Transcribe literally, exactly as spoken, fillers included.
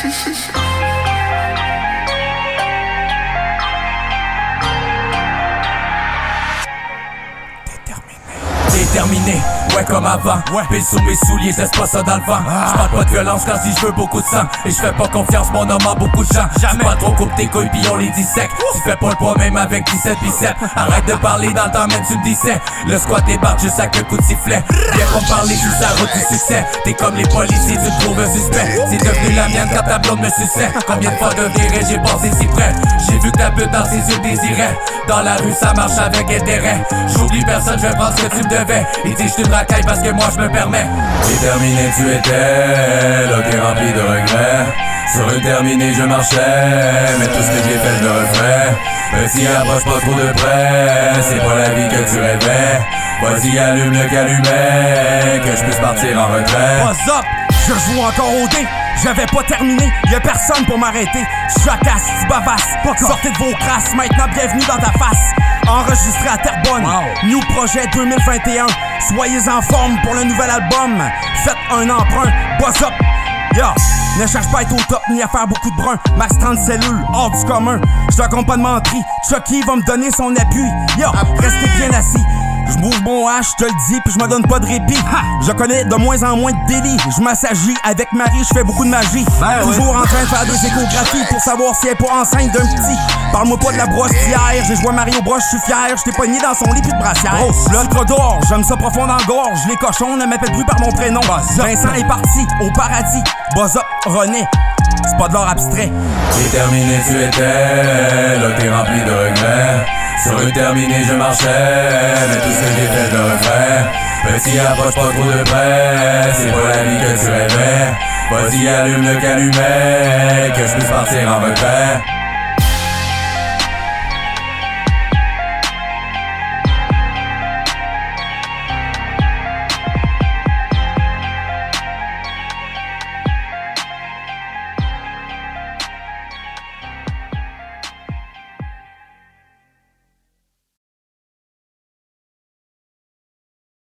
Déterminé, ouais comme avant. Ouais. Pile sous mes souliers, je laisse pas ça dans le vent. Ah. J'parle pas de violence quand je dis je veux beaucoup de sang. Et je fais pas confiance, mon homme a beaucoup de gens. Jamais pas trop coupe tes couilles pis on les dissèque. Tu fais pas le poids même avec dix-sept biceps. Arrête de parler dans le temps, même tu me disais. Le squat débarque juste avec un coup de sifflet. Viens pas me parler sur sa route du succès. T'es comme les policiers, tu te trouves un suspect. C'est devenu la mienne quand ta blonde me suçait. Combien de fois de virée j'ai passé si près. J'ai vu que ta pute dans ses yeux désirait. Dans la rue ça marche avec intérêt. J'oublie personne, je vais prendre ce que tu me devais. Il dit je te racaille parce que moi je me permets. Déterminé tu étais, là t'es rempli de regrets. Sur le terminé je marchais, mais tout ce que j'ai fait je le referais. Petit approche pas trop de près, c'est pas la vie que tu rêvais. Vas-y allume le calumet, que je puisse partir en retrait. What's up? Je joue encore au dé, j'avais pas terminé, y'a personne pour m'arrêter. Jacasse, tu bavasses, sortez de vos crasses, maintenant bienvenue dans ta face. Enregistré à Terrebonne, wow. New projet deux mille vingt et un. Soyez en forme pour le nouvel album. Faites un emprunt, boss up. Yo, ne cherche pas à être au top ni à faire beaucoup de brun. Max trente cellules, hors du commun. Je te raconte pas de menterie, Chucky va me donner son appui. Yo, restez bien assis. Je bouge mon hache, je te le dis, puis je me donne pas de répit. Ha! Je connais de moins en moins de délits. Je m'assagis avec Marie, je fais beaucoup de magie. Ben Toujours ouais. en train de faire des échographies pour savoir si elle est pas enceinte d'un petit. Parle-moi pas de la brosse d'hier, j'ai joué à Mario Bros, je suis fier. Je t'ai pogné dans son lit puis de brassière. L'ultra d'or, j'aime ça profond dans la gorge. Les cochons ne m'appellent plus par mon prénom. Vincent est parti au paradis. Buzz up, René. C'est pas de l'art abstrait. Déterminé tu étais, là t'es rempli de regrets. Sur le terminé je marchais, mais tout ce que j'ai fait je le referais. Petit approche pas trop de près, c'est pas la vie que tu rêvais. Vas-y allume le calumet, que je puisse partir en retrait.